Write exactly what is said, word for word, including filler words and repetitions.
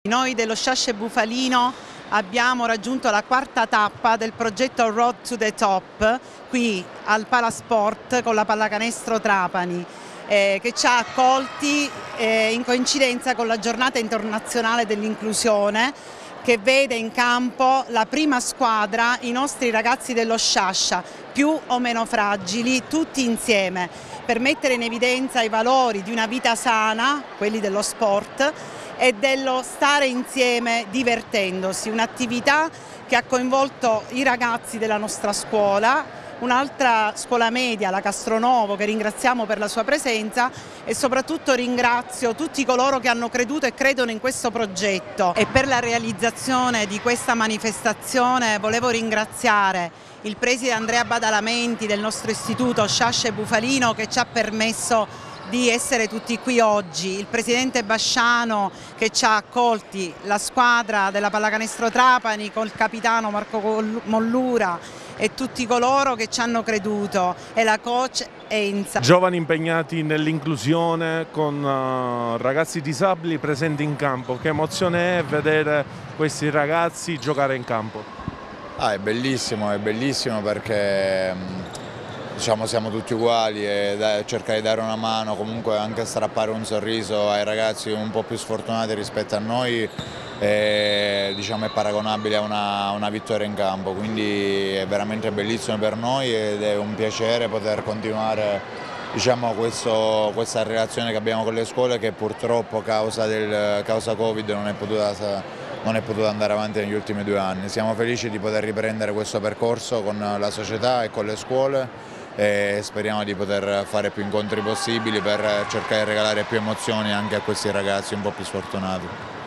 Noi dello Sciascia Bufalino abbiamo raggiunto la quarta tappa del progetto Road to the Top qui al Palasport con la Pallacanestro Trapani, eh, che ci ha accolti eh, in coincidenza con la giornata internazionale dell'inclusione, che vede in campo la prima squadra, i nostri ragazzi dello Sciascia, più o meno fragili, tutti insieme, per mettere in evidenza i valori di una vita sana, quelli dello sport, e dello stare insieme divertendosi, un'attività che ha coinvolto i ragazzi della nostra scuola, un'altra scuola media, la Castronovo, che ringraziamo per la sua presenza, e soprattutto ringrazio tutti coloro che hanno creduto e credono in questo progetto. E per la realizzazione di questa manifestazione volevo ringraziare il preside Andrea Badalamenti del nostro istituto Sciascia Bufalino, che ci ha permesso di essere tutti qui oggi, il presidente Basciano che ci ha accolti, la squadra della Pallacanestro Trapani col capitano Marco Mollura e tutti coloro che ci hanno creduto, e la coach Enza. Giovani impegnati nell'inclusione con uh, ragazzi disabili presenti in campo. Che emozione è vedere questi ragazzi giocare in campo? Ah, è bellissimo, è bellissimo perché diciamo, siamo tutti uguali e da, cercare di dare una mano, comunque anche strappare un sorriso ai ragazzi un po' più sfortunati rispetto a noi è, diciamo, è paragonabile a una, una vittoria in campo, quindi è veramente bellissimo per noi ed è un piacere poter continuare, diciamo, questo, questa relazione che abbiamo con le scuole, che purtroppo causa, del, causa Covid non è potuta non è potuto andare avanti negli ultimi due anni. Siamo felici di poter riprendere questo percorso con la società e con le scuole e speriamo di poter fare più incontri possibili per cercare di regalare più emozioni anche a questi ragazzi un po' più sfortunati.